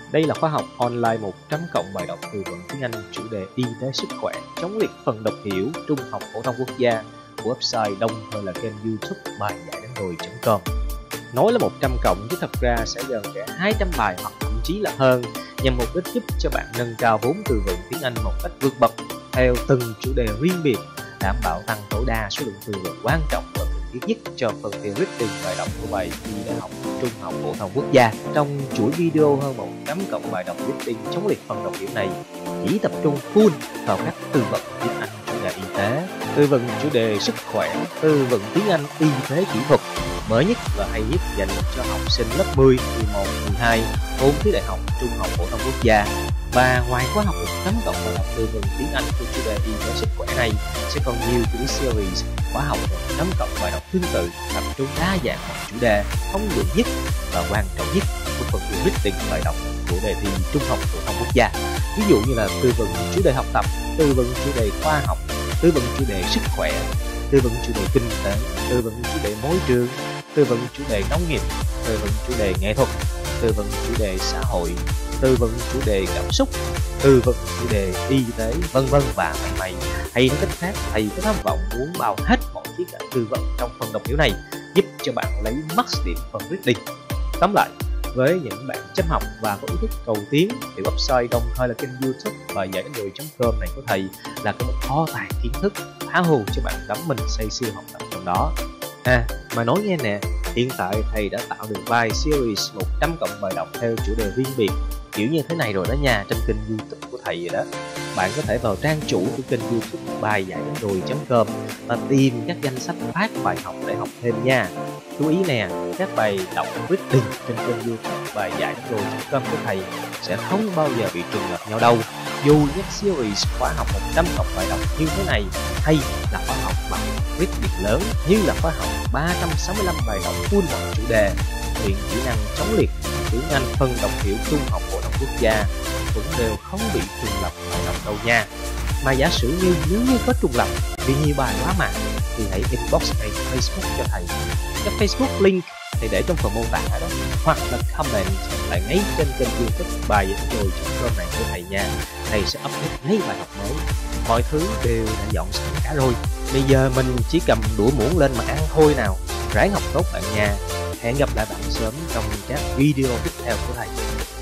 Đây là khóa học online 100+ bài đọc từ vựng tiếng Anh chủ đề y tế sức khỏe, chống liệt phần đọc hiểu Trung học phổ thông quốc gia của website đồng thời là kênh YouTube bài giải đánh đồi.com. Nói là 100+ chứ thật ra sẽ gần cả 200 bài hoặc thậm chí là hơn, nhằm mục đích giúp cho bạn nâng cao vốn từ vựng tiếng Anh một cách vượt bậc theo từng chủ đề riêng biệt, đảm bảo tăng tối đa số lượng từ vựng quan trọng và cần thiết nhất cho phần thi reading bài đọc của bài thi đại học Trung học phổ thông quốc gia. Trong chuỗi video hơn 100+ bài đọc reading chống liệt phần đọc hiểu này chỉ tập trung full vào các từ vựng tiếng Anh chủ đề y tế, từ vựng chủ đề sức khỏe, từ vựng tiếng Anh y tế kỹ thuật mới nhất và hay nhất dành cho học sinh lớp 10, 11, 12 ôn thi đại học Trung học phổ thông quốc gia. Và ngoài khóa học 100+ bài đọc từ vựng tiếng Anh của chủ đề y tế sức khỏe này, sẽ còn nhiều chuỗi series khóa học 100+ bài đọc tương tự tập trung đa dạng mọi chủ đề, thông dụng nhất và quan trọng nhất của phần thi reading bài đọc của đề thi Trung học phổ thông quốc gia. Ví dụ như là từ vựng chủ đề học tập, từ vựng chủ đề khoa học, từ vựng chủ đề sức khỏe, từ vựng chủ đề kinh tế, từ vựng chủ đề môi trường, từ vựng chủ đề nông nghiệp, từ vựng chủ đề nghệ thuật, từ vựng chủ đề xã hội, từ vựng chủ đề cảm xúc, từ vựng chủ đề y tế, vân vân và mày. Hay nói cách khác, thầy có tham vọng muốn bao hết mọi khía cạnh từ vựng trong phần đọc hiểu này, giúp cho bạn lấy max điểm phần reading. Tóm lại, với những bạn chăm học và có ý thức cầu tiến thì website đồng thời là kênh YouTube bài giải đánh đồi.com này của thầy là một kho tàng kiến thức tha hồ cho bạn đắm mình say sưa học tập trong đó. Mà nói nghe nè, hiện tại thầy đã tạo được vài series 100+ bài đọc theo chủ đề riêng biệt kiểu như thế này rồi đó nha, trên kênh YouTube của thầy rồi đó. Bạn có thể vào trang chủ của kênh YouTube bài giải đánh đồi.com và tìm các danh sách phát bài học để học thêm nha. Chú ý nè, các bài đọc reading trên kênh YouTube bài giải đánh đồi.com của thầy sẽ không bao giờ bị trùng lặp nhau đâu. Dù các series khóa học 100+ bài đọc như thế này hay là khóa học bài reading lớn như là khóa học 365 bài đọc full mọi chủ đề, luyện kỹ năng chống liệt tiếng Anh phần đọc hiểu Trung học phổ thông quốc gia cũng đều không bị trùng lặp bài đọc đâu nha. Mà giả sử nếu như có trùng lặp vì nhiều bài quá mà, thì hãy inbox ngay Facebook cho thầy. Cái Facebook link thì để trong phần mô tả đó, hoặc là comment lại ngay trên kênh YouTube bài giải đánh đồi.com này của thầy nha. Thầy sẽ update ngay bài học mới. Mọi thứ đều đã dọn sẵn cả rồi. Bây giờ mình chỉ cầm đũa muỗng lên mà ăn thôi nào. Ráng học tốt bạn nha. Hẹn gặp lại bạn sớm trong các video tiếp theo của thầy.